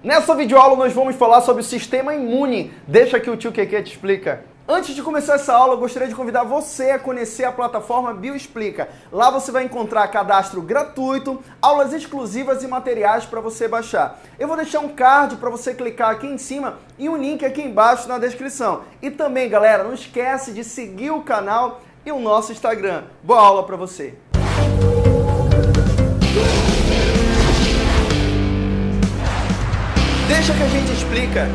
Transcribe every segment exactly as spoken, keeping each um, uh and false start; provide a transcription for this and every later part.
Nessa videoaula nós vamos falar sobre o sistema imune. Deixa que o tio Keke te explica. Antes de começar essa aula, eu gostaria de convidar você a conhecer a plataforma Bioexplica. Lá você vai encontrar cadastro gratuito, aulas exclusivas e materiais para você baixar. Eu vou deixar um card para você clicar aqui em cima e um link aqui embaixo na descrição. E também, galera, não esquece de seguir o canal e o nosso Instagram. Boa aula para você! Deixa que a gente explica.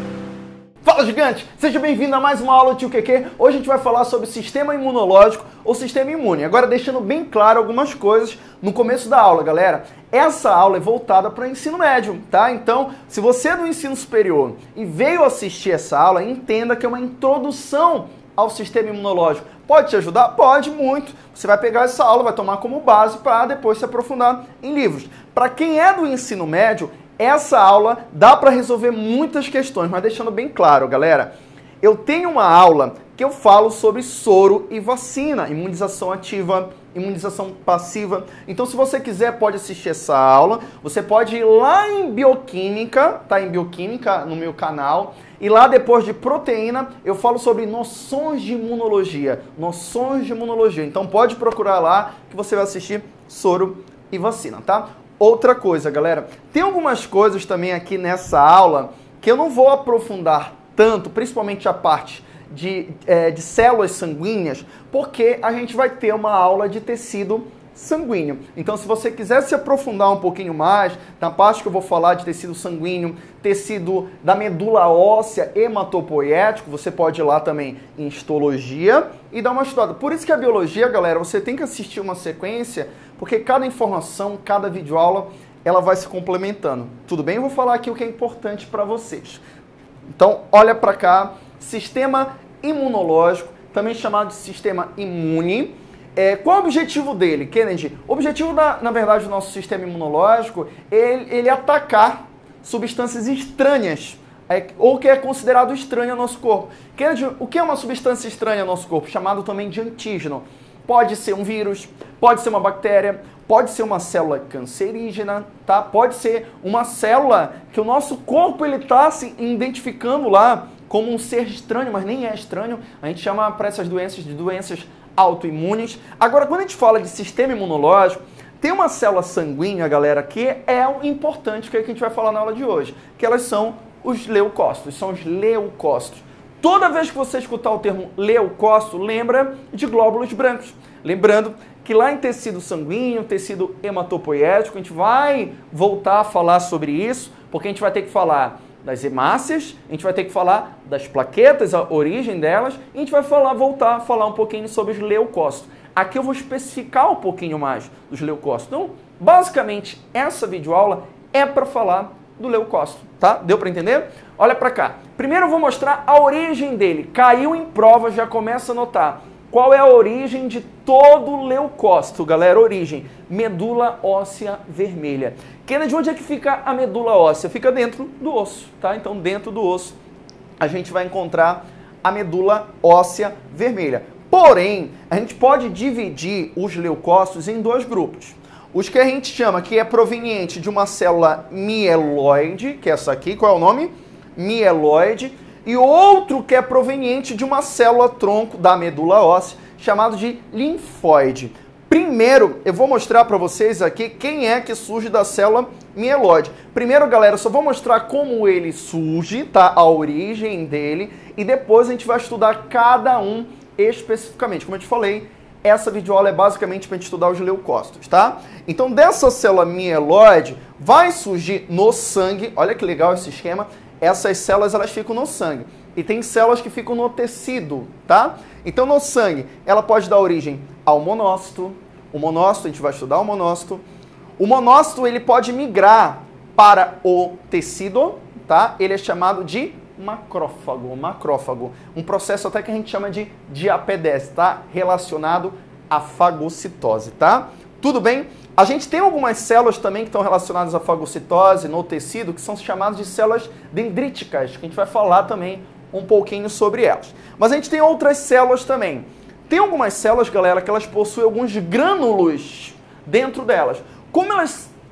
Fala, gigante! Seja bem-vindo a mais uma aula do tio Keke. Hoje a gente vai falar sobre o sistema imunológico ou sistema imune. Agora, deixando bem claro algumas coisas no começo da aula, galera. Essa aula é voltada para o ensino médio, tá? Então, se você é do ensino superior e veio assistir essa aula, entenda que é uma introdução ao sistema imunológico. Pode te ajudar? Pode, muito. Você vai pegar essa aula, vai tomar como base para depois se aprofundar em livros. Para quem é do ensino médio, essa aula dá para resolver muitas questões, mas deixando bem claro, galera, eu tenho uma aula que eu falo sobre soro e vacina, imunização ativa, imunização passiva. Então, se você quiser, pode assistir essa aula. Você pode ir lá em Bioquímica, tá? Em Bioquímica, no meu canal. E lá, depois de proteína, eu falo sobre noções de imunologia. Noções de imunologia. Então, pode procurar lá que você vai assistir soro e vacina, tá? Outra coisa, galera, tem algumas coisas também aqui nessa aula que eu não vou aprofundar tanto, principalmente a parte de, é, de células sanguíneas, porque a gente vai ter uma aula de tecido sanguíneo. Então, se você quiser se aprofundar um pouquinho mais, na parte que eu vou falar de tecido sanguíneo, tecido da medula óssea hematopoético, você pode ir lá também em histologia e dar uma estudada. Por isso que a biologia, galera, você tem que assistir uma sequência, porque cada informação, cada videoaula, ela vai se complementando. Tudo bem? Eu vou falar aqui o que é importante para vocês. Então, olha para cá, sistema imunológico, também chamado de sistema imune. É, qual é o objetivo dele, Kennedy? O objetivo, da, na verdade, do nosso sistema imunológico é ele atacar substâncias estranhas, é, ou que é considerado estranho ao nosso corpo. Kennedy, o que é uma substância estranha ao nosso corpo? Chamado também de antígeno. Pode ser um vírus, pode ser uma bactéria, pode ser uma célula cancerígena, tá? Pode ser uma célula que o nosso corpo ele está se identificando lá como um ser estranho, mas nem é estranho. A gente chama para essas doenças de doenças autoimunes. Agora, quando a gente fala de sistema imunológico, tem uma célula sanguínea, galera, que é o importante, que é o que a gente vai falar na aula de hoje, que elas são os leucócitos, são os leucócitos. Toda vez que você escutar o termo leucócito, lembra de glóbulos brancos. Lembrando que lá em tecido sanguíneo, tecido hematopoético, a gente vai voltar a falar sobre isso, porque a gente vai ter que falar das hemácias, a gente vai ter que falar das plaquetas, a origem delas, e a gente vai falar, voltar a falar um pouquinho sobre os leucócitos. Aqui eu vou especificar um pouquinho mais dos leucócitos. Então, basicamente, essa videoaula é para falar do leucócito, tá? Deu para entender? Olha para cá. Primeiro eu vou mostrar a origem dele. Caiu em prova, já começa a notar. Qual é a origem de todo leucócito, galera? Origem, medula óssea vermelha. Kennedy, onde é que fica a medula óssea? Fica dentro do osso, tá? Então, dentro do osso, a gente vai encontrar a medula óssea vermelha. Porém, a gente pode dividir os leucócitos em dois grupos. Os que a gente chama que é proveniente de uma célula mieloide, que é essa aqui, qual é o nome? Mieloide. E outro que é proveniente de uma célula tronco da medula óssea, chamado de linfóide. Primeiro, eu vou mostrar para vocês aqui quem é que surge da célula mieloide. Primeiro, galera, só vou mostrar como ele surge, tá? A origem dele. E depois a gente vai estudar cada um especificamente. Como eu te falei, essa videoaula é basicamente para a gente estudar os leucócitos, tá? Então, dessa célula mieloide, vai surgir no sangue. Olha que legal esse esquema. Essas células, elas ficam no sangue. E tem células que ficam no tecido, tá? Então, no sangue, ela pode dar origem ao monócito. O monócito, a gente vai estudar o monócito. O monócito, ele pode migrar para o tecido, tá? Ele é chamado de macrófago, macrófago. Um processo até que a gente chama de diapedese, tá? Relacionado à fagocitose, tá? Tudo bem? A gente tem algumas células também que estão relacionadas à fagocitose no tecido, que são chamadas de células dendríticas, que a gente vai falar também um pouquinho sobre elas. Mas a gente tem outras células também. Tem algumas células, galera, que elas possuem alguns grânulos dentro delas. Como elas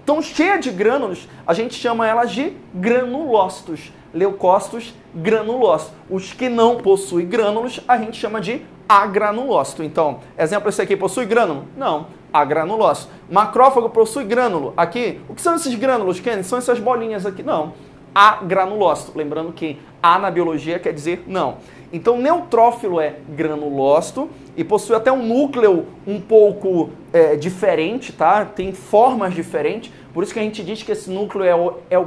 Então, cheia de grânulos, a gente chama elas de granulócitos. Leucócitos granulócitos. Os que não possuem grânulos, a gente chama de agranulócito. Então, exemplo, esse aqui possui grânulo? Não, agranulócito. Macrófago possui grânulo. Aqui, o que são esses grânulos, Kenny? São essas bolinhas aqui? Não, agranulócito. Lembrando que A na biologia quer dizer não. Então, neutrófilo é granulócito e possui até um núcleo um pouco é, diferente, tá? Tem formas diferentes. Por isso que a gente diz que esse núcleo é o, é o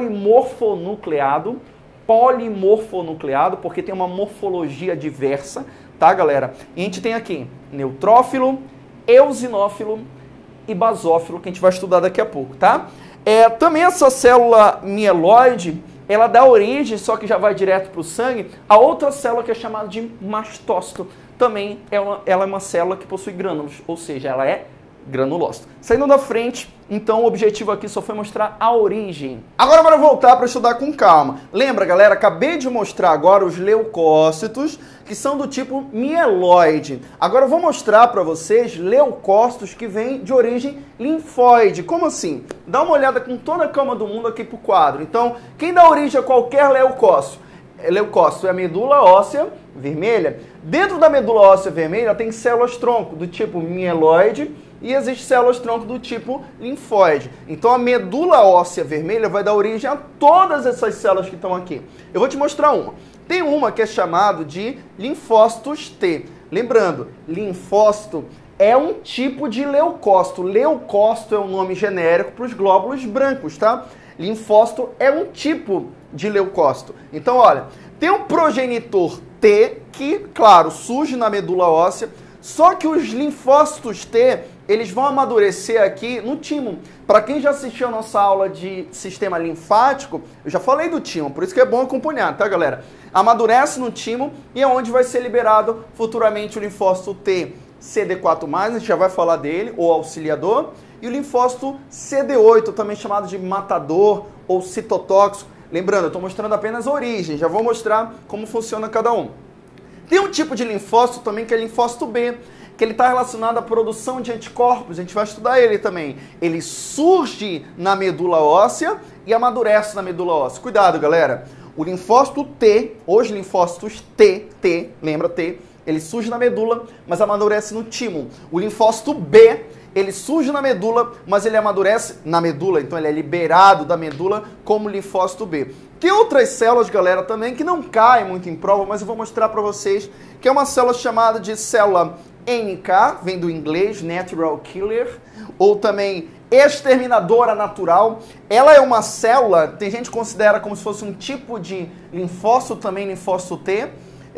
polimorfonucleado. Polimorfonucleado, porque tem uma morfologia diversa, tá, galera? E a gente tem aqui neutrófilo, eosinófilo e basófilo, que a gente vai estudar daqui a pouco, tá? É, também essa célula mieloide, ela dá origem, só que já vai direto para o sangue, a outra célula que é chamada de mastócito. Também ela, ela é uma célula que possui grânulos, ou seja, ela é granulócito. Saindo da frente, então o objetivo aqui só foi mostrar a origem. Agora bora voltar para estudar com calma. Lembra, galera, acabei de mostrar agora os leucócitos, que são do tipo mieloide. Agora eu vou mostrar para vocês leucócitos que vêm de origem linfóide. Como assim? Dá uma olhada com toda a calma do mundo aqui pro quadro. Então, quem dá origem a qualquer leucócito? Leucócito é a medula óssea vermelha. Dentro da medula óssea vermelha tem células tronco do tipo mieloide e existem células tronco do tipo linfóide. Então a medula óssea vermelha vai dar origem a todas essas células que estão aqui. Eu vou te mostrar uma. Tem uma que é chamada de linfócitos T. Lembrando, linfócito é um tipo de leucócito. Leucócito é um nome genérico para os glóbulos brancos, tá? Linfócito é um tipo de leucócito. Então, olha, tem um progenitor T que, claro, surge na medula óssea, só que os linfócitos T, eles vão amadurecer aqui no timo. Para quem já assistiu a nossa aula de sistema linfático, eu já falei do timo, por isso que é bom acompanhar, tá, galera? Amadurece no timo e é onde vai ser liberado futuramente o linfócito T C D quatro mais, a gente já vai falar dele, ou auxiliador, e o linfócito C D oito, também chamado de matador ou citotóxico. Lembrando, eu estou mostrando apenas a origem, já vou mostrar como funciona cada um. Tem um tipo de linfócito também que é linfócito B, que ele está relacionado à produção de anticorpos, a gente vai estudar ele também. Ele surge na medula óssea e amadurece na medula óssea. Cuidado, galera. O linfócito T, os linfócitos T, T, lembra T, ele surge na medula, mas amadurece no timo. O linfócito B, ele surge na medula, mas ele amadurece na medula, então ele é liberado da medula como linfócito B. Tem outras células, galera, também que não caem muito em prova, mas eu vou mostrar para vocês que é uma célula chamada de célula N K, vem do inglês, Natural Killer, ou também exterminadora natural. Ela é uma célula, tem gente que considera como se fosse um tipo de linfócito, também linfócito T,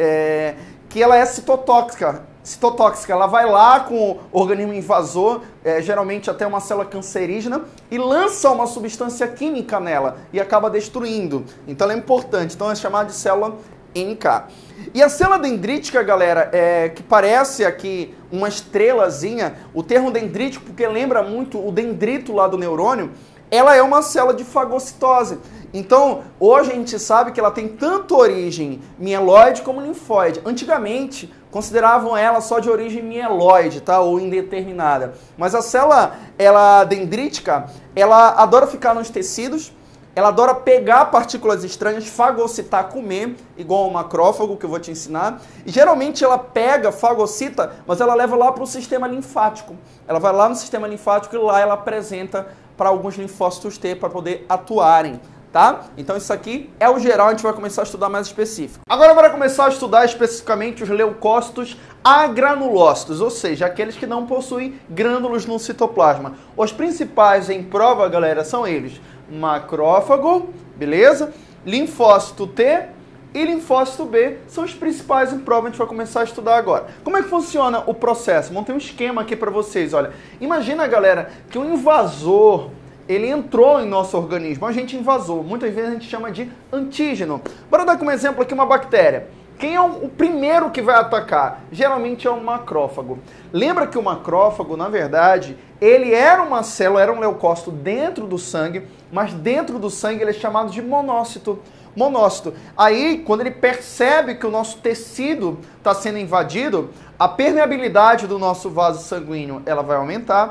é, que ela é citotóxica. Citotóxica, ela vai lá com o organismo invasor, é, geralmente até uma célula cancerígena, e lança uma substância química nela e acaba destruindo. Então ela é importante, então é chamada de célula N K. E a célula dendrítica, galera, é, que parece aqui uma estrelazinha, o termo dendrítico, porque lembra muito o dendrito lá do neurônio, ela é uma célula de fagocitose. Então, hoje a gente sabe que ela tem tanto origem mieloide como linfóide. Antigamente, consideravam ela só de origem mieloide, tá? Ou indeterminada. Mas a célula, ela dendrítica, ela adora ficar nos tecidos, ela adora pegar partículas estranhas, fagocitar, comer, igual ao macrófago, que eu vou te ensinar. E geralmente ela pega, fagocita, mas ela leva lá para o sistema linfático. Ela vai lá no sistema linfático e lá ela apresenta para alguns linfócitos T para poder atuarem. Tá? Então isso aqui é o geral, a gente vai começar a estudar mais específico. Agora bora começar a estudar especificamente os leucócitos agranulócitos, ou seja, aqueles que não possuem grânulos no citoplasma. Os principais em prova, galera, são eles: macrófago, beleza? Linfócito T e linfócito B são os principais em prova, a gente vai começar a estudar agora. Como é que funciona o processo? Montei um esquema aqui para vocês, olha. Imagina, galera, que um invasor, ele entrou em nosso organismo, um agente invasor, muitas vezes a gente chama de antígeno. Bora dar como exemplo aqui uma bactéria. Quem é o primeiro que vai atacar? Geralmente é o macrófago. Lembra que o macrófago, na verdade, ele era uma célula, era um leucócito dentro do sangue, mas dentro do sangue ele é chamado de monócito. Monócito. Aí, quando ele percebe que o nosso tecido está sendo invadido, a permeabilidade do nosso vaso sanguíneo ela vai aumentar,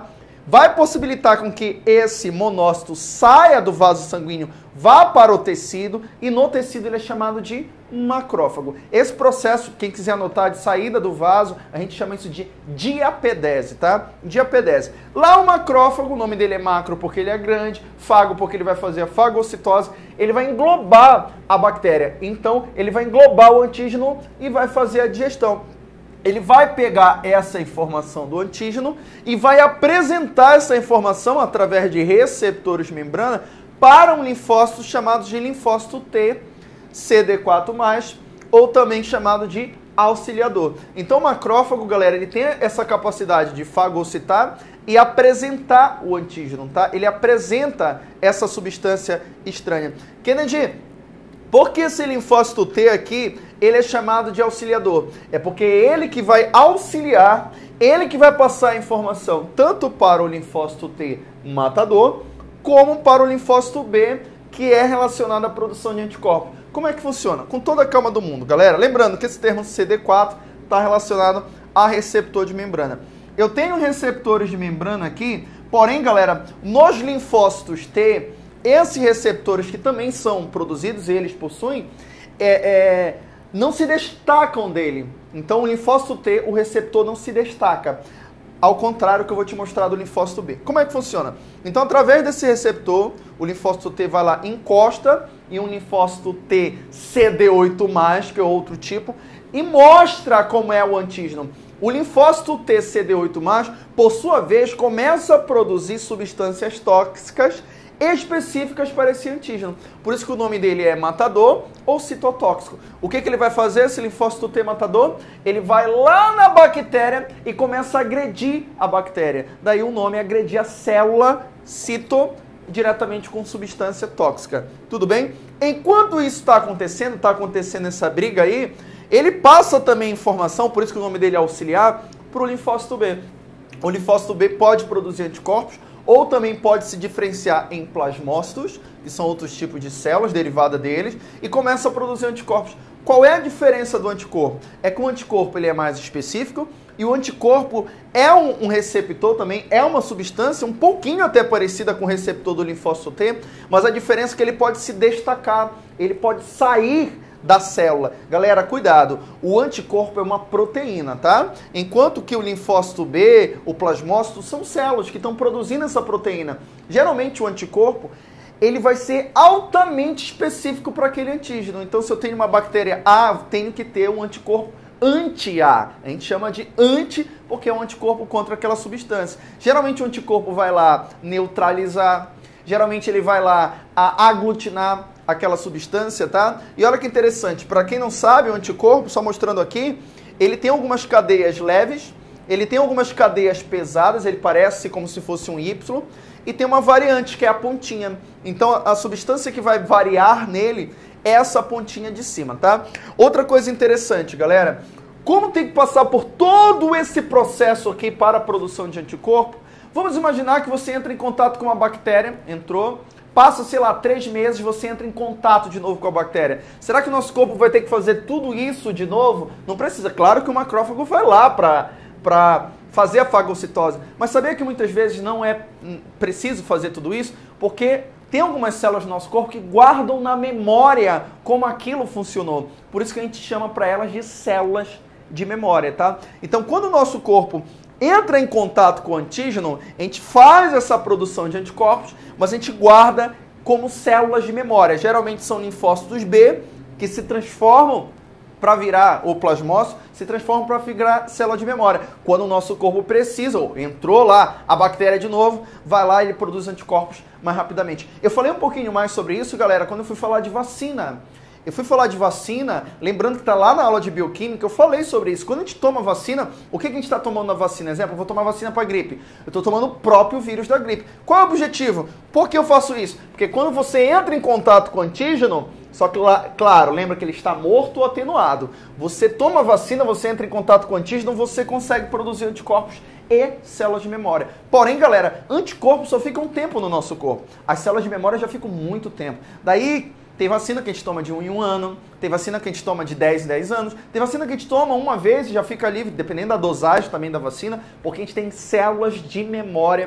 vai possibilitar com que esse monócito saia do vaso sanguíneo, vá para o tecido, e no tecido ele é chamado de macrófago. Esse processo, quem quiser anotar, de saída do vaso, a gente chama isso de diapedese, tá? Diapedese. Lá o macrófago, o nome dele é macro porque ele é grande, fago porque ele vai fazer a fagocitose, ele vai englobar a bactéria. Então, ele vai englobar o antígeno e vai fazer a digestão. Ele vai pegar essa informação do antígeno e vai apresentar essa informação através de receptores de membrana para um linfócito chamado de linfócito T, C D quatro mais, ou também chamado de auxiliador. Então o macrófago, galera, ele tem essa capacidade de fagocitar e apresentar o antígeno, tá? Ele apresenta essa substância estranha. Kennedy, por que esse linfócito T aqui, ele é chamado de auxiliador? É porque é ele que vai auxiliar, ele que vai passar a informação tanto para o linfócito T matador, como para o linfócito B, que é relacionado à produção de anticorpos. Como é que funciona? Com toda a calma do mundo, galera. Lembrando que esse termo C D quatro está relacionado a receptor de membrana. Eu tenho receptores de membrana aqui, porém, galera, nos linfócitos T, esses receptores que também são produzidos, eles possuem, é, é, não se destacam dele. Então, o linfócito T, o receptor não se destaca. Ao contrário que eu vou te mostrar do linfócito B. Como é que funciona? Então, através desse receptor, o linfócito T vai lá, encosta em um linfócito T C D oito mais, que é outro tipo, e mostra como é o antígeno. O linfócito T C D oito mais, por sua vez, começa a produzir substâncias tóxicas específicas para esse antígeno. Por isso que o nome dele é matador ou citotóxico. O que, que ele vai fazer, esse linfócito T matador? Ele vai lá na bactéria e começa a agredir a bactéria. Daí o nome é agredir a célula cito diretamente com substância tóxica. Tudo bem? Enquanto isso está acontecendo, está acontecendo essa briga aí, ele passa também informação, por isso que o nome dele é auxiliar, para o linfócito B. O linfócito B pode produzir anticorpos, ou também pode se diferenciar em plasmócitos, que são outros tipos de células derivadas deles, e começa a produzir anticorpos. Qual é a diferença do anticorpo? É que o anticorpo ele é mais específico, e o anticorpo é um, um receptor também, é uma substância um pouquinho até parecida com o receptor do linfócito T, mas a diferença é que ele pode se destacar, ele pode sair da célula. Galera, cuidado, o anticorpo é uma proteína, tá? Enquanto que o linfócito B, o plasmócito, são células que estão produzindo essa proteína. Geralmente o anticorpo, ele vai ser altamente específico para aquele antígeno. Então, se eu tenho uma bactéria A, tenho que ter um anticorpo anti-A. A gente chama de anti porque é um anticorpo contra aquela substância. Geralmente o anticorpo vai lá neutralizar, geralmente ele vai lá a aglutinar aquela substância, tá? E olha que interessante, para quem não sabe, o anticorpo, só mostrando aqui, ele tem algumas cadeias leves, ele tem algumas cadeias pesadas, ele parece como se fosse um Y, e tem uma variante, que é a pontinha. Então, a substância que vai variar nele é essa pontinha de cima, tá? Outra coisa interessante, galera, como tem que passar por todo esse processo aqui para a produção de anticorpo, vamos imaginar que você entra em contato com uma bactéria, entrou, passa, sei lá, três meses, você entra em contato de novo com a bactéria. Será que o nosso corpo vai ter que fazer tudo isso de novo? Não precisa. Claro que o macrófago vai lá para para fazer a fagocitose. Mas sabia que muitas vezes não é preciso fazer tudo isso? Porque tem algumas células do nosso corpo que guardam na memória como aquilo funcionou. Por isso que a gente chama para elas de células de memória, tá? Então, quando o nosso corpo entra em contato com o antígeno, a gente faz essa produção de anticorpos, mas a gente guarda como células de memória. Geralmente são linfócitos B, que se transformam para virar, ou plasmócito, se transformam para virar célula de memória. Quando o nosso corpo precisa, ou entrou lá a bactéria de novo, vai lá e ele produz anticorpos mais rapidamente. Eu falei um pouquinho mais sobre isso, galera, quando eu fui falar de vacina. Eu fui falar de vacina, lembrando que está lá na aula de bioquímica, eu falei sobre isso. Quando a gente toma vacina, o que a gente está tomando na vacina? Exemplo, eu vou tomar vacina para gripe. Eu estou tomando o próprio vírus da gripe. Qual é o objetivo? Por que eu faço isso? Porque quando você entra em contato com o antígeno, só que, claro, lembra que ele está morto ou atenuado. Você toma vacina, você entra em contato com o antígeno, você consegue produzir anticorpos e células de memória. Porém, galera, anticorpos só ficam um tempo no nosso corpo. As células de memória já ficam muito tempo. Daí, tem vacina que a gente toma de um em um ano, tem vacina que a gente toma de dez em dez anos, tem vacina que a gente toma uma vez e já fica livre, dependendo da dosagem também da vacina, porque a gente tem células de memória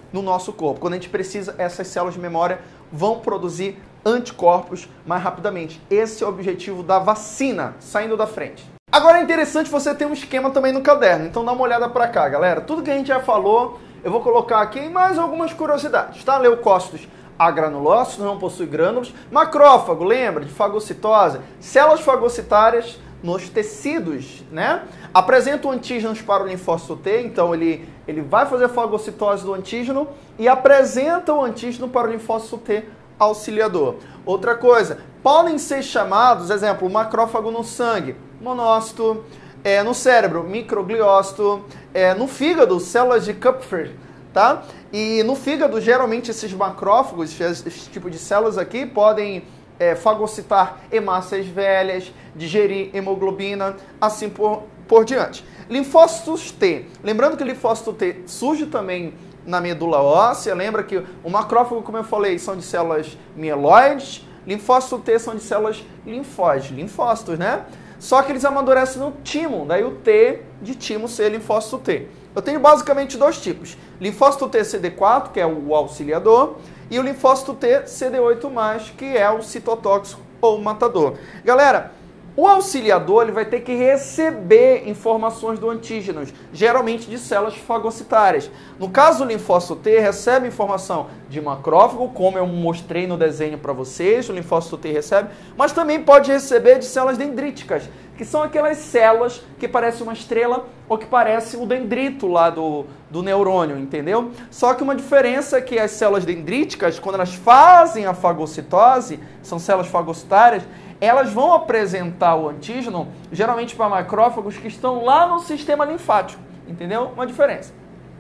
no nosso corpo. Quando a gente precisa, essas células de memória vão produzir anticorpos mais rapidamente. Esse é o objetivo da vacina, saindo da frente. Agora é interessante você ter um esquema também no caderno, então dá uma olhada para cá, galera. Tudo que a gente já falou, eu vou colocar aqui em mais algumas curiosidades, tá? Leucócitos agranulócitos, não possui grânulos. Macrófago, lembra de fagocitose? Células fagocitárias nos tecidos, né? Apresentam antígenos para o linfócito T, então ele, ele vai fazer fagocitose do antígeno e apresenta o antígeno para o linfócito T auxiliador. Outra coisa, podem ser chamados, exemplo, macrófago no sangue, monócito, é, no cérebro, microgliócito, é, no fígado, células de Kupffer, tá? E no fígado, geralmente, esses macrófagos, esse tipo de células aqui, podem é, fagocitar hemácias velhas, digerir hemoglobina, assim por, por diante. Linfócitos T. Lembrando que o linfócito T surge também na medula óssea. Lembra que o macrófago, como eu falei, são de células mieloides. Linfócito T são de células linfóides, linfócitos, né? Só que eles amadurecem no timo, daí o T de timo ser linfócito T. Eu tenho basicamente dois tipos. Linfócito T C D quatro, que é o auxiliador, e o linfócito T C D oito mais, que é o citotóxico ou matador. Galera, o auxiliador ele vai ter que receber informações do antígeno, geralmente de células fagocitárias. No caso do linfócito T, recebe informação de macrófago, como eu mostrei no desenho para vocês, o linfócito T recebe, mas também pode receber de células dendríticas, que são aquelas células que parecem uma estrela ou que parece o dendrito lá do, do neurônio, entendeu? Só que uma diferença é que as células dendríticas, quando elas fazem a fagocitose, são células fagocitárias, elas vão apresentar o antígeno, geralmente para macrófagos que estão lá no sistema linfático, entendeu? Uma diferença.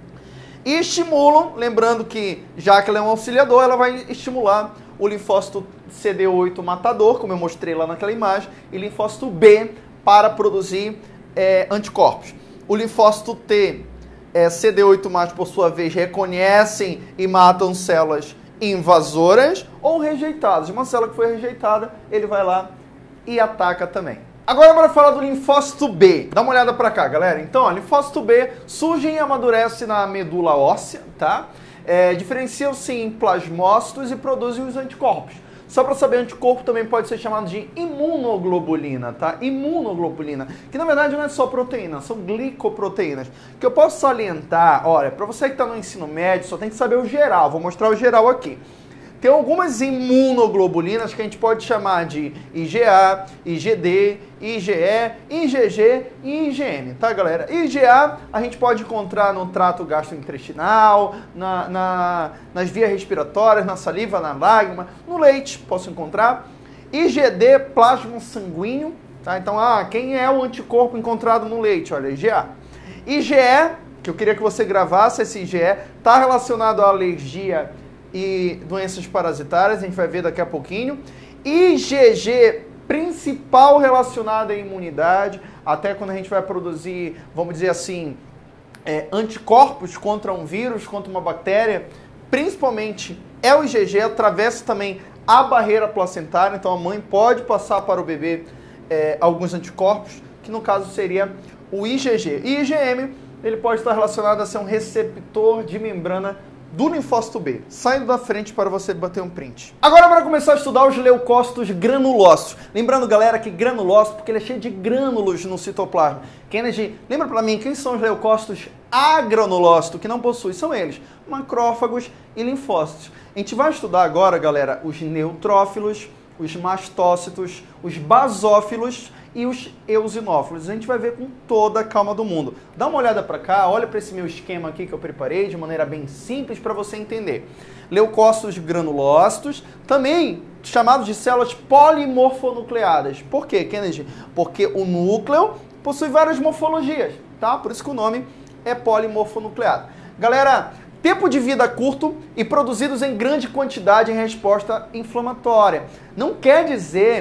E estimulam, lembrando que, já que ela é um auxiliador, ela vai estimular o linfócito C D oito matador, como eu mostrei lá naquela imagem, e linfócito B para produzir é, anticorpos. O linfócito T, é, C D oito mais, por sua vez, reconhecem e matam células invasoras ou rejeitadas. Uma célula que foi rejeitada, ele vai lá e ataca também. Agora bora falar do linfócito B. Dá uma olhada pra cá, galera. Então, ó, linfócito B surge e amadurece na medula óssea, tá? É, diferenciam-se em plasmócitos e produzem os anticorpos. Só para saber, anticorpo também pode ser chamado de imunoglobulina, tá? Imunoglobulina, que na verdade não é só proteína, são glicoproteínas. Que eu posso salientar, olha, para você que está no ensino médio, só tem que saber o geral, vou mostrar o geral aqui. Tem algumas imunoglobulinas que a gente pode chamar de I G A, I G D, I G E, I G G e I G M, tá, galera? I G A a gente pode encontrar no trato gastrointestinal, na, na, nas vias respiratórias, na saliva, na lágrima, no leite, posso encontrar. I G D, plasma sanguíneo, tá? Então, ah, quem é o anticorpo encontrado no leite? Olha, I G A. I G E, que eu queria que você gravasse esse I G E, está relacionado à alergia e doenças parasitárias, a gente vai ver daqui a pouquinho. I G G, principal relacionado à imunidade, até quando a gente vai produzir, vamos dizer assim, é, anticorpos contra um vírus, contra uma bactéria, principalmente é o I G G, atravessa também a barreira placentária, então a mãe pode passar para o bebê é, alguns anticorpos, que no caso seria o I G G. E I G M, ele pode estar relacionado a ser um receptor de membrana do linfócito B, saindo da frente para você bater um print. Agora para começar a estudar os leucócitos granulócitos. Lembrando, galera, que granulócito, porque ele é cheio de grânulos no citoplasma. Kennedy, lembra para mim, quem são os leucócitos agranulócitos, que não possuem? São eles, macrófagos e linfócitos. A gente vai estudar agora, galera, os neutrófilos, os mastócitos, os basófilos e os eosinófilos. A gente vai ver com toda a calma do mundo. Dá uma olhada para cá, olha para esse meu esquema aqui que eu preparei de maneira bem simples para você entender. Leucócitos granulócitos, também chamados de células polimorfonucleadas. Por quê, Kennedy? Porque o núcleo possui várias morfologias, tá? Por isso que o nome é polimorfonucleado. Galera, tempo de vida curto e produzidos em grande quantidade em resposta inflamatória. Não quer dizer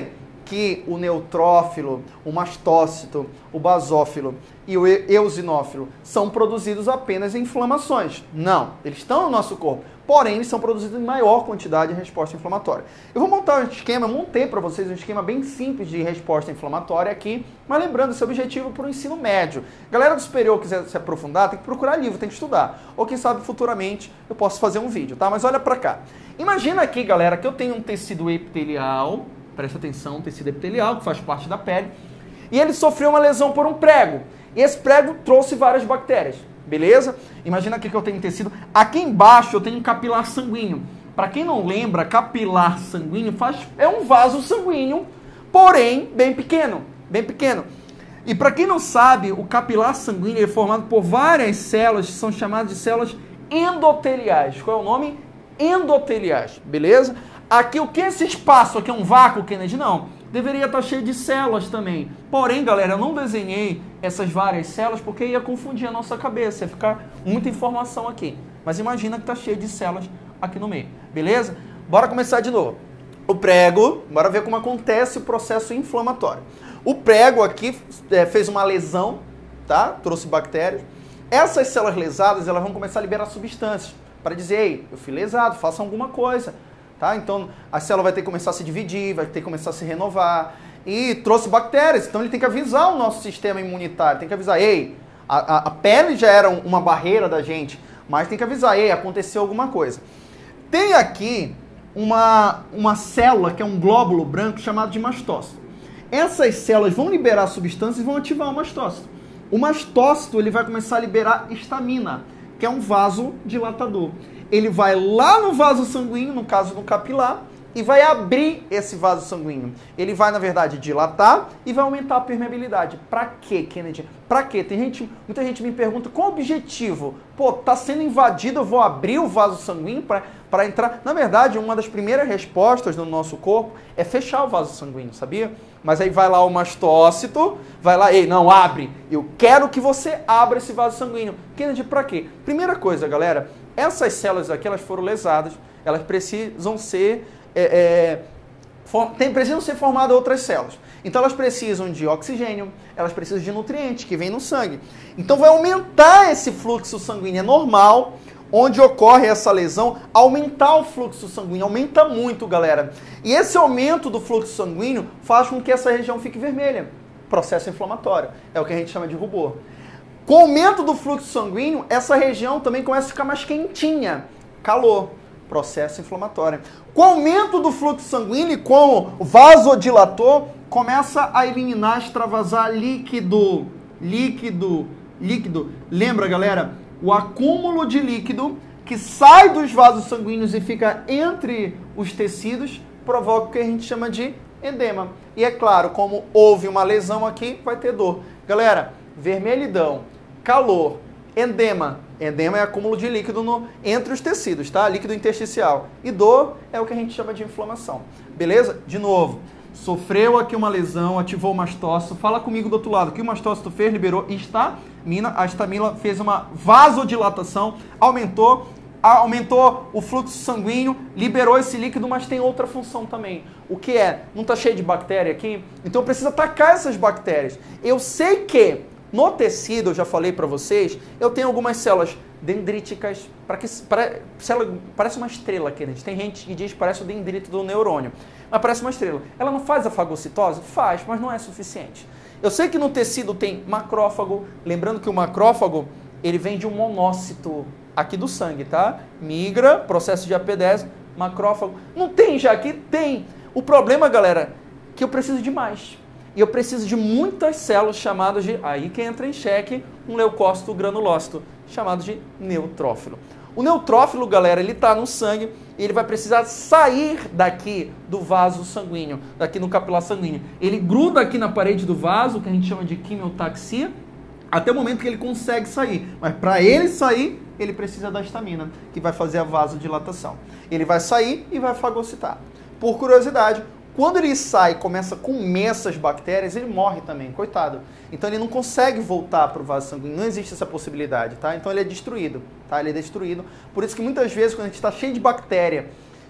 que o neutrófilo, o mastócito, o basófilo e o eosinófilo são produzidos apenas em inflamações. Não, eles estão no nosso corpo, porém eles são produzidos em maior quantidade em resposta inflamatória. Eu vou montar um esquema, montei para vocês um esquema bem simples de resposta inflamatória aqui, mas lembrando, esse objetivo para o ensino médio. Galera do superior quiser se aprofundar, tem que procurar livro, tem que estudar. Ou quem sabe futuramente eu posso fazer um vídeo, tá? Mas olha para cá. Imagina aqui, galera, que eu tenho um tecido epitelial, presta atenção, um tecido epitelial que faz parte da pele, e ele sofreu uma lesão por um prego. E esse prego trouxe várias bactérias, beleza? Imagina aqui que eu tenho um tecido. Aqui embaixo eu tenho um capilar sanguíneo. Para quem não lembra, capilar sanguíneo faz, é um vaso sanguíneo, porém bem pequeno, bem pequeno. E para quem não sabe, o capilar sanguíneo é formado por várias células que são chamadas de células endoteliais. Qual é o nome? Endoteliais, beleza? Aqui, o que é esse espaço aqui? É um vácuo, Kennedy? Não. Deveria estar cheio de células também. Porém, galera, eu não desenhei essas várias células porque ia confundir a nossa cabeça, ia ficar muita informação aqui. Mas imagina que está cheio de células aqui no meio, beleza? Bora começar de novo. O prego, bora ver como acontece o processo inflamatório. O prego aqui é, fez uma lesão, tá? Trouxe bactérias. Essas células lesadas, elas vão começar a liberar substâncias para dizer, ei, eu fui lesado, faça alguma coisa. Tá? Então, a célula vai ter que começar a se dividir, vai ter que começar a se renovar. E trouxe bactérias, então ele tem que avisar o nosso sistema imunitário, tem que avisar, ei, a, a, a pele já era uma barreira da gente, mas tem que avisar, ei, aconteceu alguma coisa. Tem aqui uma, uma célula, que é um glóbulo branco, chamado de mastócito. Essas células vão liberar substâncias e vão ativar o mastócito. O mastócito ele vai começar a liberar histamina, que é um vasodilatador. Ele vai lá no vaso sanguíneo, no caso do capilar, e vai abrir esse vaso sanguíneo. Ele vai, na verdade, dilatar e vai aumentar a permeabilidade. Pra quê, Kennedy? Pra quê? Tem gente, muita gente me pergunta, qual o objetivo? Pô, tá sendo invadido, eu vou abrir o vaso sanguíneo pra, pra entrar... Na verdade, uma das primeiras respostas do nosso corpo é fechar o vaso sanguíneo, sabia? Mas aí vai lá o mastócito, vai lá, ei, não, abre. Eu quero que você abra esse vaso sanguíneo. Kennedy, pra quê? Primeira coisa, galera, essas células aqui, elas foram lesadas, elas precisam ser, é, é, for, tem, precisam ser formadas outras células. Então elas precisam de oxigênio, elas precisam de nutrientes que vêm no sangue. Então vai aumentar esse fluxo sanguíneo, é normal, onde ocorre essa lesão, aumentar o fluxo sanguíneo, aumenta muito, galera. E esse aumento do fluxo sanguíneo faz com que essa região fique vermelha. Processo inflamatório, é o que a gente chama de rubor. Com o aumento do fluxo sanguíneo, essa região também começa a ficar mais quentinha. Calor. Processo inflamatório. Com o aumento do fluxo sanguíneo e com o vasodilator, começa a eliminar, extravasar líquido. Líquido. Líquido. Lembra, galera? O acúmulo de líquido que sai dos vasos sanguíneos e fica entre os tecidos provoca o que a gente chama de edema. E é claro, como houve uma lesão aqui, vai ter dor. Galera, vermelhidão, calor, edema. Edema é acúmulo de líquido no, entre os tecidos, tá? Líquido intersticial. E dor é o que a gente chama de inflamação. Beleza? De novo, sofreu aqui uma lesão, ativou o mastócito. Fala comigo do outro lado. O que o mastócito fez? Liberou histamina. A histamina fez uma vasodilatação, aumentou, aumentou o fluxo sanguíneo, liberou esse líquido, mas tem outra função também. O que é? Não está cheio de bactéria aqui? Então eu preciso atacar essas bactérias. Eu sei que no tecido, eu já falei para vocês, eu tenho algumas células dendríticas, para que, para, célula, parece uma estrela aqui, gente. Tem gente que diz que parece o dendrito do neurônio, mas parece uma estrela. Ela não faz a fagocitose? Faz, mas não é suficiente. Eu sei que no tecido tem macrófago, lembrando que o macrófago, ele vem de um monócito aqui do sangue, tá? Migra, processo de A P dez, macrófago. Não tem já aqui? Tem. O problema, galera, é que eu preciso de mais. E eu preciso de muitas células chamadas de, aí que entra em xeque, um leucócito granulócito, chamado de neutrófilo. O neutrófilo, galera, ele está no sangue e ele vai precisar sair daqui do vaso sanguíneo, daqui no capilar sanguíneo. Ele gruda aqui na parede do vaso, que a gente chama de quimiotaxia, até o momento que ele consegue sair. Mas para ele sair, ele precisa da histamina, que vai fazer a vasodilatação. Ele vai sair e vai fagocitar. Por curiosidade, quando ele sai e começa a comer essas bactérias, ele morre também, coitado. Então ele não consegue voltar para o vaso sanguíneo, não existe essa possibilidade, tá? Então ele é destruído, tá? Ele é destruído. Por isso que muitas vezes quando a gente está cheio de bactéria,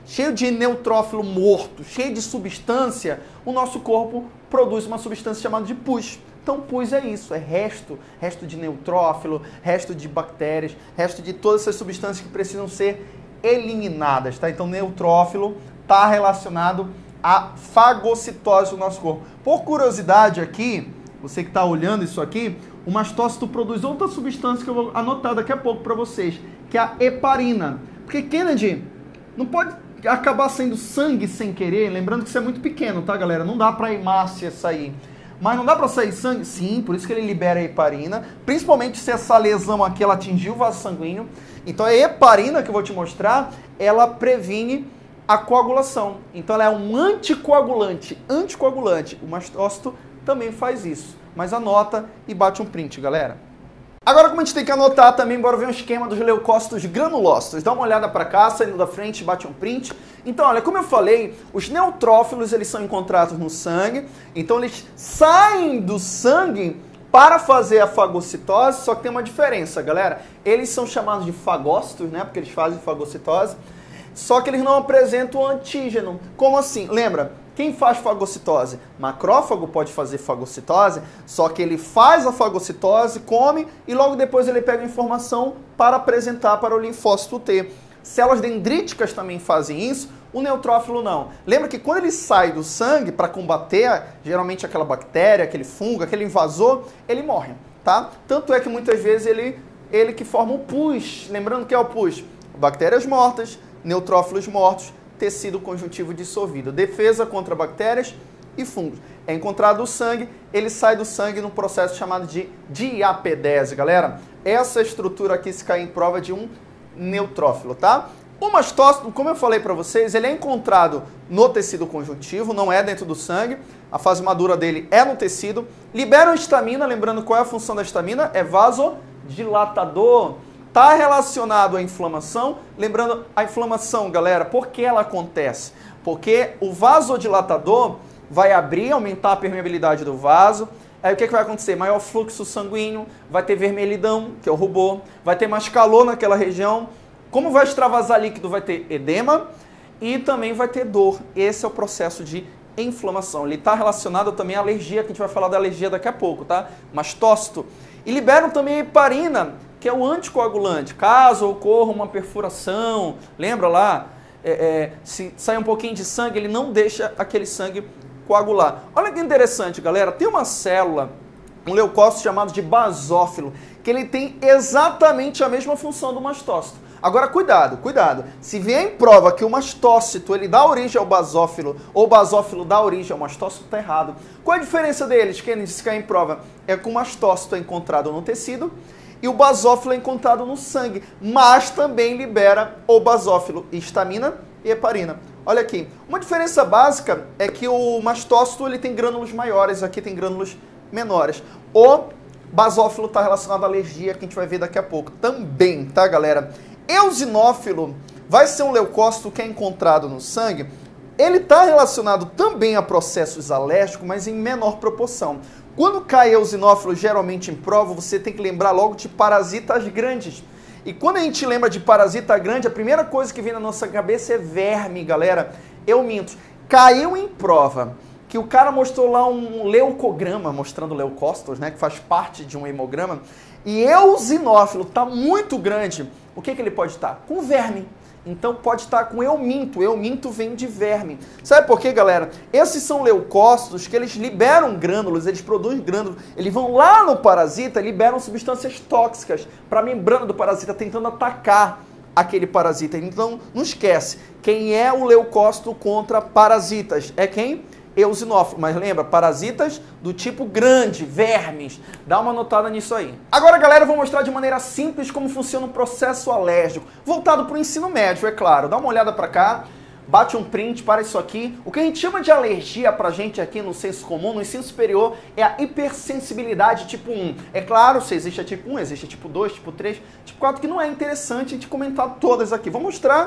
cheio de neutrófilo morto, cheio de substância, o nosso corpo produz uma substância chamada de pus. Então, pus é isso, é resto, resto de neutrófilo, resto de bactérias, resto de todas essas substâncias que precisam ser eliminadas, tá? Então, neutrófilo está relacionado à fagocitose do nosso corpo. Por curiosidade aqui, você que está olhando isso aqui, o mastócito produz outra substância que eu vou anotar daqui a pouco para vocês, que é a heparina. Porque, Kennedy, não pode acabar sendo sangue sem querer, lembrando que isso é muito pequeno, tá, galera? Não dá para a hemácia sair. Mas não dá para sair sangue? Sim, por isso que ele libera a heparina, principalmente se essa lesão aqui ela atingiu o vaso sanguíneo. Então a heparina que eu vou te mostrar, ela previne a coagulação. Então ela é um anticoagulante, anticoagulante. O mastócito também faz isso. Mas anota e bate um print, galera. Agora, como a gente tem que anotar também, bora ver um esquema dos leucócitos granulócitos. Dá uma olhada para cá, saindo da frente, bate um print. Então, olha, como eu falei, os neutrófilos, eles são encontrados no sangue. Então, eles saem do sangue para fazer a fagocitose, só que tem uma diferença, galera. Eles são chamados de fagócitos, né? Porque eles fazem fagocitose. Só que eles não apresentam antígeno. Como assim? Lembra? Quem faz fagocitose? Macrófago pode fazer fagocitose, só que ele faz a fagocitose, come e logo depois ele pega a informação para apresentar para o linfócito T. Células dendríticas também fazem isso, o neutrófilo não. Lembra que quando ele sai do sangue para combater geralmente aquela bactéria, aquele fungo, aquele invasor, ele morre, tá? Tanto é que muitas vezes ele, ele que forma o pus. Lembrando que é o pus? Bactérias mortas, neutrófilos mortos, tecido conjuntivo dissolvido. Defesa contra bactérias e fungos. É encontrado o sangue, ele sai do sangue num processo chamado de diapedese, galera. Essa estrutura aqui, se cair em prova, de um neutrófilo, tá? O mastócito, como eu falei para vocês, ele é encontrado no tecido conjuntivo, não é dentro do sangue. A fase madura dele é no tecido. Libera histamina, lembrando qual é a função da histamina? É vasodilatador. Está relacionado à inflamação. Lembrando, a inflamação, galera, por que ela acontece? Porque o vasodilatador vai abrir, aumentar a permeabilidade do vaso. Aí o que, que vai acontecer? Maior fluxo sanguíneo, vai ter vermelhidão, que é o rubor, vai ter mais calor naquela região. Como vai extravasar líquido, vai ter edema e também vai ter dor. Esse é o processo de inflamação. Ele está relacionado também à alergia, que a gente vai falar da alergia daqui a pouco, tá? Mastócito. E liberam também a heparina, que é o anticoagulante. Caso ocorra uma perfuração, lembra lá? É, é, se sair um pouquinho de sangue, ele não deixa aquele sangue coagular. Olha que interessante, galera. Tem uma célula, um leucócito chamado de basófilo, que ele tem exatamente a mesma função do mastócito. Agora, cuidado, cuidado. Se vier em prova que o mastócito ele dá origem ao basófilo, ou o basófilo dá origem ao mastócito, está errado. Qual é a diferença deles? Quem disse que é em prova é que o mastócito é encontrado no tecido e o basófilo é encontrado no sangue, mas também libera o basófilo, histamina e heparina. Olha aqui, uma diferença básica é que o mastócito ele tem grânulos maiores, aqui tem grânulos menores. O basófilo está relacionado à alergia, que a gente vai ver daqui a pouco também, tá, galera? Eosinófilo vai ser um leucócito que é encontrado no sangue. Ele está relacionado também a processos alérgicos, mas em menor proporção. Quando cai eosinófilo, geralmente em prova, você tem que lembrar logo de parasitas grandes. E quando a gente lembra de parasita grande, a primeira coisa que vem na nossa cabeça é verme, galera. Eu minto. Caiu em prova que o cara mostrou lá um leucograma, mostrando leucócitos, né, que faz parte de um hemograma, e eosinófilo está muito grande. O que, que ele pode estar? Com verme. Então pode estar com euminto. Euminto vem de verme. Sabe por quê, galera? Esses são leucócitos que eles liberam grânulos, eles produzem grânulos, eles vão lá no parasita, liberam substâncias tóxicas para a membrana do parasita, tentando atacar aquele parasita. Então não esquece, quem é o leucócito contra parasitas? É quem? Eosinófilo, mas lembra, parasitas do tipo grande, vermes. Dá uma notada nisso aí. Agora, galera, eu vou mostrar de maneira simples como funciona o processo alérgico, voltado para o ensino médio, é claro. Dá uma olhada para cá, bate um print para isso aqui. O que a gente chama de alergia pra gente aqui no senso comum, no ensino superior, é a hipersensibilidade tipo um. É claro, se existe a tipo um, existe a tipo dois, tipo três, tipo quatro, que não é interessante a gente comentar todas aqui. Vou mostrar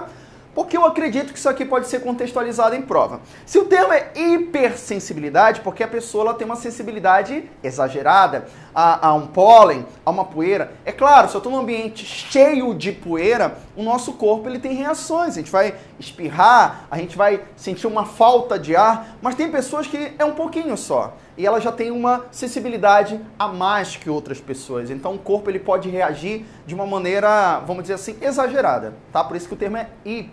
Porque eu acredito que isso aqui pode ser contextualizado em prova. Se o termo é hipersensibilidade, porque a pessoa ela tem uma sensibilidade exagerada a, a um pólen, a uma poeira. É claro, se eu estou num ambiente cheio de poeira, o nosso corpo ele tem reações. A gente vai espirrar, a gente vai sentir uma falta de ar, mas tem pessoas que é um pouquinho só. E ela já tem uma sensibilidade a mais que outras pessoas. Então o corpo ele pode reagir de uma maneira, vamos dizer assim, exagerada, tá? Por isso que o termo é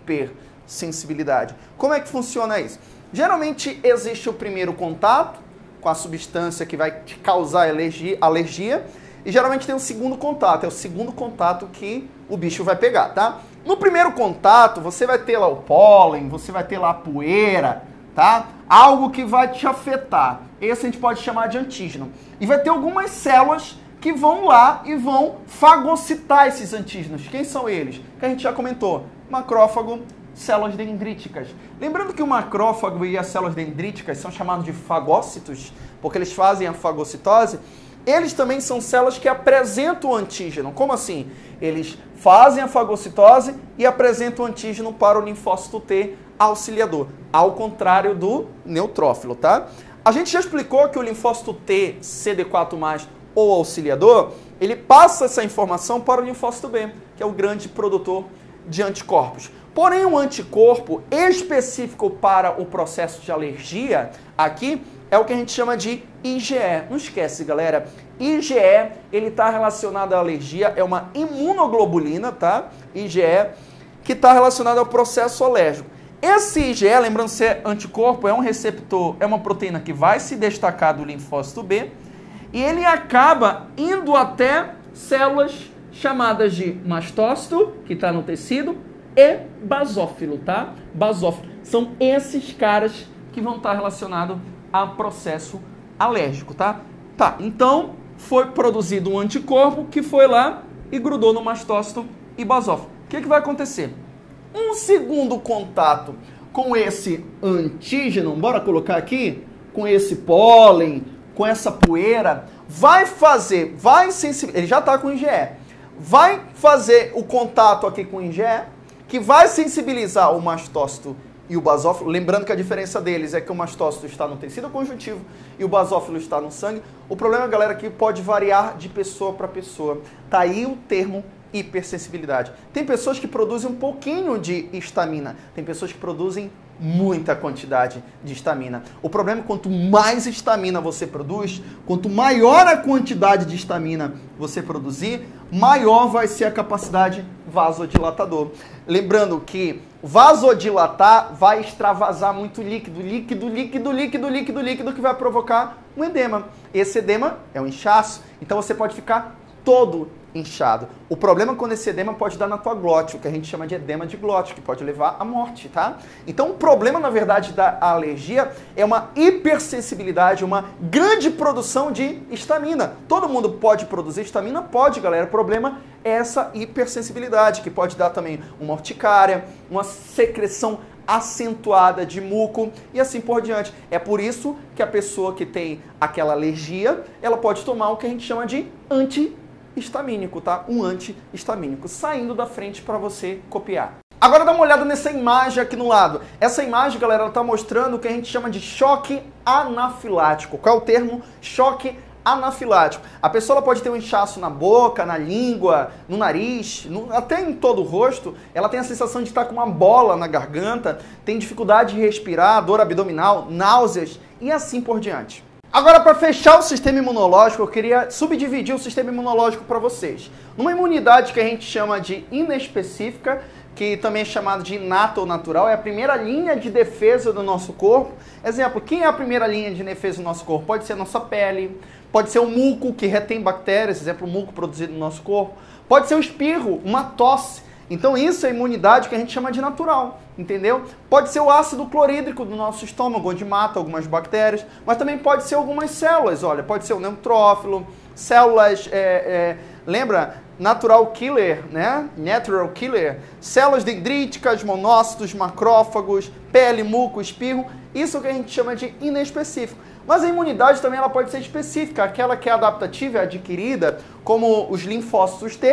hipersensibilidade. Como é que funciona isso? Geralmente existe o primeiro contato com a substância que vai te causar alergia, alergia e geralmente tem o segundo contato, é o segundo contato que o bicho vai pegar, tá? No primeiro contato você vai ter lá o pólen, você vai ter lá a poeira, tá? Algo que vai te afetar. Esse a gente pode chamar de antígeno. E vai ter algumas células que vão lá e vão fagocitar esses antígenos. Quem são eles? Que a gente já comentou. Macrófago, células dendríticas. Lembrando que o macrófago e as células dendríticas são chamados de fagócitos, porque eles fazem a fagocitose. Eles também são células que apresentam o antígeno. Como assim? Eles fazem a fagocitose e apresentam o antígeno para o linfócito T auxiliador, ao contrário do neutrófilo, tá? A gente já explicou que o linfócito T, C D quatro mais, ou auxiliador, ele passa essa informação para o linfócito B, que é o grande produtor de anticorpos. Porém, um anticorpo específico para o processo de alergia, aqui, é o que a gente chama de I G E. Não esquece, galera, I G E, ele está relacionado à alergia, é uma imunoglobulina, tá? I G E, que está relacionado ao processo alérgico. Esse I G E, lembrando ser anticorpo, é um receptor, é uma proteína que vai se destacar do linfócito B e ele acaba indo até células chamadas de mastócito, que está no tecido, e basófilo, tá? Basófilo. São esses caras que vão estar relacionados a processo alérgico, tá? Tá, então foi produzido um anticorpo que foi lá e grudou no mastócito e basófilo. O que, que vai acontecer? Um segundo contato com esse antígeno, bora colocar aqui, com esse pólen, com essa poeira, vai fazer, vai sensibilizar, ele já está com I G E, vai fazer o contato aqui com o I G E, que vai sensibilizar o mastócito e o basófilo, lembrando que a diferença deles é que o mastócito está no tecido conjuntivo e o basófilo está no sangue. O problema, galera, é que pode variar de pessoa para pessoa. Tá aí o termo hipersensibilidade. Tem pessoas que produzem um pouquinho de histamina, tem pessoas que produzem muita quantidade de histamina. O problema é que quanto mais histamina você produz, quanto maior a quantidade de histamina você produzir, maior vai ser a capacidade vasodilatador. Lembrando que vasodilatar vai extravasar muito líquido, líquido, líquido, líquido, líquido, líquido, que vai provocar um edema. Esse edema é um inchaço, então você pode ficar todo inchado. O problema é quando esse edema pode dar na tua glote, o que a gente chama de edema de glote, que pode levar à morte, tá? Então o problema, na verdade, da alergia é uma hipersensibilidade, uma grande produção de histamina. Todo mundo pode produzir histamina? Pode, galera. O problema é essa hipersensibilidade, que pode dar também uma urticária, uma secreção acentuada de muco e assim por diante. É por isso que a pessoa que tem aquela alergia, ela pode tomar o que a gente chama de antihistamínico, tá? Um antihistamínico, saindo da frente para você copiar. Agora dá uma olhada nessa imagem aqui no lado. Essa imagem, galera, ela tá mostrando o que a gente chama de choque anafilático. Qual é o termo? Choque anafilático. A pessoa ela pode ter um inchaço na boca, na língua, no nariz, no, até em todo o rosto. Ela tem a sensação de estar com uma bola na garganta, tem dificuldade de respirar, dor abdominal, náuseas e assim por diante. Agora, para fechar o sistema imunológico, eu queria subdividir o sistema imunológico para vocês. Numa imunidade que a gente chama de inespecífica, que também é chamado de inata ou natural, é a primeira linha de defesa do nosso corpo. Exemplo, quem é a primeira linha de defesa do nosso corpo? Pode ser a nossa pele, pode ser o muco que retém bactérias, exemplo, o muco produzido no nosso corpo. Pode ser o espirro, uma tosse. Então isso é a imunidade que a gente chama de natural, entendeu? Pode ser o ácido clorídrico do nosso estômago, onde mata algumas bactérias, mas também pode ser algumas células, olha, pode ser o neutrófilo, células, é, é, lembra? Natural killer, né? Natural killer, células dendríticas, monócitos, macrófagos, pele, muco, espirro, isso que a gente chama de inespecífico. Mas a imunidade também ela pode ser específica, aquela que é adaptativa, é adquirida, como os linfócitos T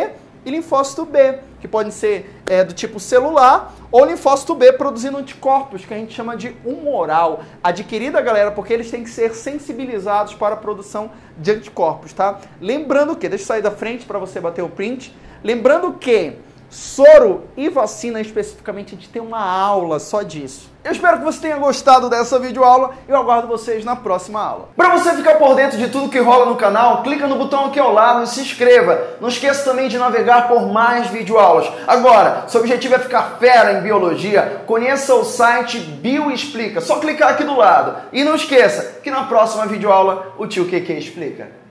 e linfócito B, que podem ser é, do tipo celular, ou linfócito B produzindo anticorpos, que a gente chama de humoral, adquirida, galera, porque eles têm que ser sensibilizados para a produção de anticorpos, tá? Lembrando que, deixa eu sair da frente para você bater o print, lembrando que soro e vacina, especificamente, a gente tem uma aula só disso. Eu espero que você tenha gostado dessa videoaula e eu aguardo vocês na próxima aula. Para você ficar por dentro de tudo que rola no canal, clica no botão aqui ao lado e se inscreva. Não esqueça também de navegar por mais videoaulas. Agora, seu objetivo é ficar fera em biologia, conheça o site Bioexplica. Só clicar aqui do lado. E não esqueça que na próxima videoaula o tio Q Q explica.